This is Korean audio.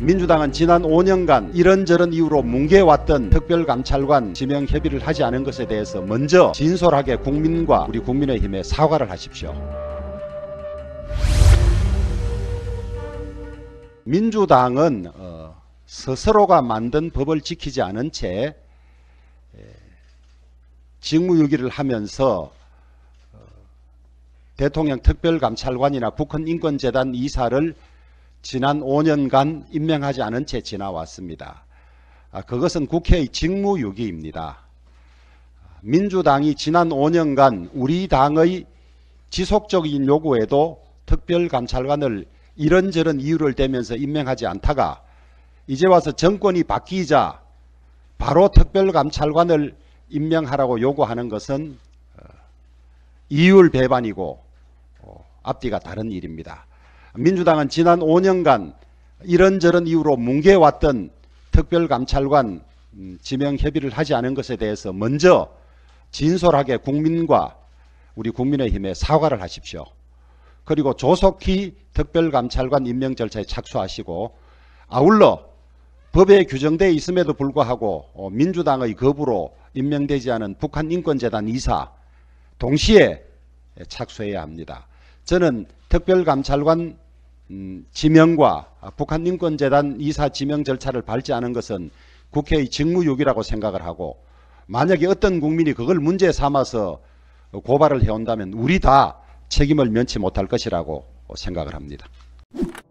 민주당은 지난 5년간 이런저런 이유로 뭉개왔던 특별감찰관 지명 협의를 하지 않은 것에 대해서 먼저 진솔하게 국민과 우리 국민의힘에 사과를 하십시오. 민주당은 스스로가 만든 법을 지키지 않은 채 직무유기를 하면서 대통령 특별감찰관이나 북한인권재단 이사를 지난 5년간 임명하지 않은 채 지나왔습니다. 그것은 국회의 직무유기입니다. 민주당이 지난 5년간 우리 당의 지속적인 요구에도 특별감찰관을 이런저런 이유를 대면서 임명하지 않다가 이제 와서 정권이 바뀌자 바로 특별감찰관을 임명하라고 요구하는 것은 이율배반이고 앞뒤가 다른 일입니다. 민주당은 지난 5년간 이런저런 이유로 뭉개왔던 특별감찰관 지명 협의를 하지 않은 것에 대해서 먼저 진솔하게 국민과 우리 국민의힘에 사과를 하십시오. 그리고 조속히 특별감찰관 임명 절차에 착수하시고 아울러 법에 규정되어 있음에도 불구하고 민주당의 거부로 임명되지 않은 북한인권재단 이사 동시에 착수해야 합니다. 저는 특별감찰관 지명과 북한인권재단 이사 지명 절차를 밟지 않은 것은 국회의 직무유기라고 생각을 하고, 만약에 어떤 국민이 그걸 문제 삼아서 고발을 해온다면 우리 다 책임을 면치 못할 것이라고 생각을 합니다.